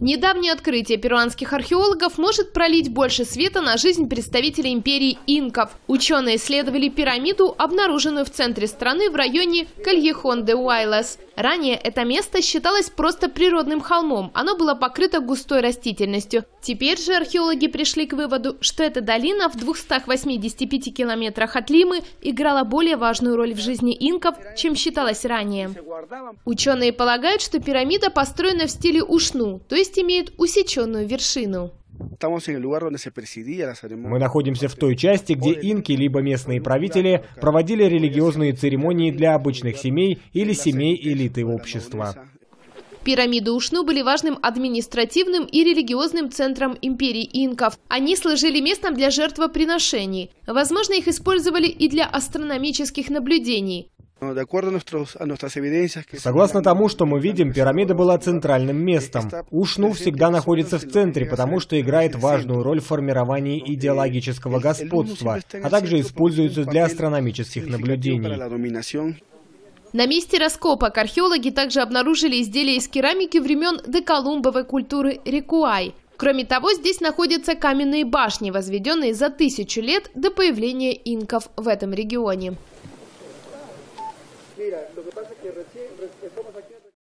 Недавнее открытие перуанских археологов может пролить больше света на жизнь представителей империи инков. Ученые исследовали пирамиду, обнаруженную в центре страны в районе Кальехон-де-Уайлес. Ранее это место считалось просто природным холмом, оно было покрыто густой растительностью. Теперь же археологи пришли к выводу, что эта долина в 285 километрах от Лимы играла более важную роль в жизни инков, чем считалось ранее. Ученые полагают, что пирамида построена в стиле ушну, то есть имеет усеченную вершину. Мы находимся в той части, где инки, либо местные правители, проводили религиозные церемонии для обычных семей или семей элиты общества. Пирамиды Ушну были важным административным и религиозным центром империи инков. Они служили местом для жертвоприношений. Возможно, их использовали и для астрономических наблюдений. Согласно тому, что мы видим, пирамида была центральным местом. Ушну всегда находится в центре, потому что играет важную роль в формировании идеологического господства, а также используется для астрономических наблюдений. На месте раскопок археологи также обнаружили изделия из керамики времен доколумбовой культуры Рекуай. Кроме того, здесь находятся каменные башни, возведенные за 1000 лет до появления инков в этом регионе.